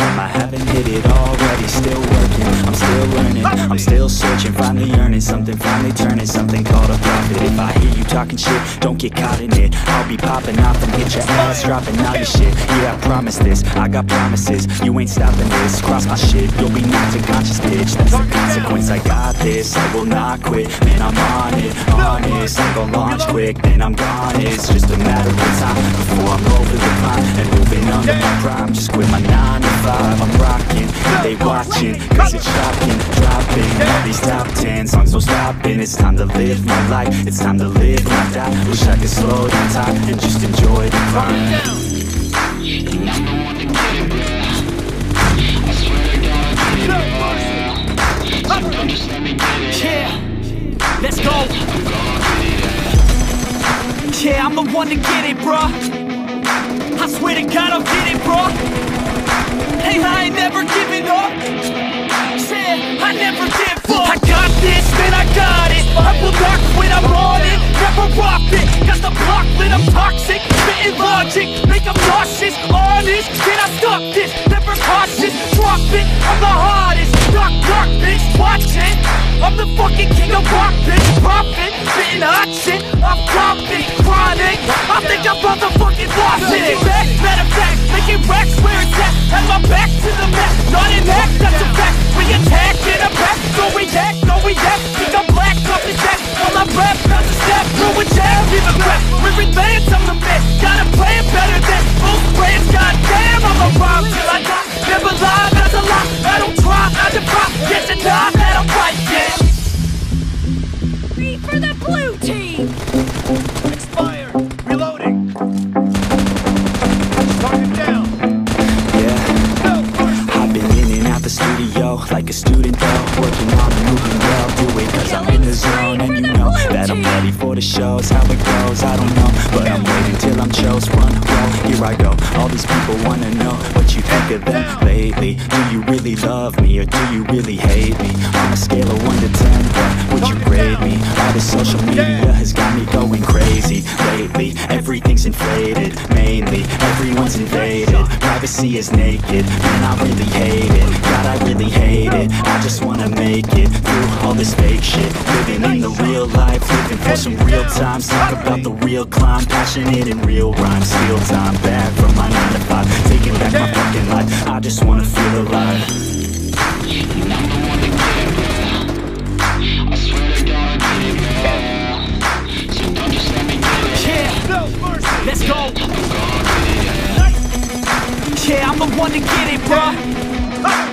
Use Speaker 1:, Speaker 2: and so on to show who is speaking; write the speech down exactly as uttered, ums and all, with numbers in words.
Speaker 1: home, I haven't hit it already. Still working, I'm still learning, I'm still searching, finally earning something, finally turning something called a profit. If I hear you talking shit, don't get caught in it. I'll be popping off and hit your ass, dropping all your shit. Yeah, I promise this, I got promises, you ain't stopping this. Cross my shit, you'll be knocked unconscious, bitch. That's the consequence, I got this, I will not quit. Man, I'm on it, honest, I'm gon' launch quick, then I'm gone. It's just a matter of time before I'm over the climb and moving under my prime. Just quit my nine to five, I'm rocking, they watching, cause it's shocking. Dropping all these top ten songs, no stopping. It's time to live my life, it's time to live my die. Wish I could slow down time and just enjoy the climb.
Speaker 2: And I'm the one to get it, bro. I swear to God I did it, bro. So don't just let me get it.
Speaker 3: Yeah, let's go.
Speaker 2: I'm gonna get it.
Speaker 3: Yeah, I'm the one to get it, bruh. I swear to God I'll get it, bruh. Hey, I ain't never giving up. Yeah, I never give up. I got this, man, I got it. I will not quit, I'm on it. Never rock it, got the block lit, I'm toxic. Spitting logic, make them nauseous. Honest, can I stop this? Never cautious, drop it. I'm the hardest, dark, dark, bitch, watch it. I'm the fucking king of rock, bitch, profit. Spitting hot shit, I'm dropping, chronic. I think I'm motherfucking lost it. Back, matter of fact, making racks where it's at. Had my back to the mat, not an act, that's a fact. We attack in a back, no react, no react. Think I'm black, off the jack, while I rap, not to step. Ruin jab, give a crap, we're advanced, I'm the man. Gotta play it better than most brands, goddamn. I'm a rhyme till I die, never lie, that's a lie. I don't try, I defy, yes and nah, that I'm right, yeah.
Speaker 4: Three for the blue team!
Speaker 5: Expired! Reloading! Target down!
Speaker 1: Yeah,
Speaker 5: No, first.
Speaker 1: I've been in and out the studio like a student though, working on the movie well. Do it cause I'm in the zone, and you know that I'm ready for the shows. How it goes, I don't know, but I'm waiting till I'm chose. One roll, here I go. All these people wanna know what you think of them lately. Do you really love me, or do you really hate me? On a scale of one to ten, what would you grade me? All this social media has got me going crazy lately. Everything's inflated, mainly everyone's invaded. Privacy is naked, man, I really hate it. God, I really hate it. I just wanna make it through all this fake shit. Living in the real life, living for some real times. Talk about the real climb, passionate in real rhymes. Steal time back from my nine to five, taking back my fucking life. I just wanna feel alive.
Speaker 2: And I'm the one to get it, bro. I swear to God I did it, bro. So don't just let me get it.
Speaker 3: Yeah,
Speaker 5: No, mercy!
Speaker 3: let's go.
Speaker 2: I'm gonna get it.
Speaker 3: Yeah, I'm the one to get it, bruh.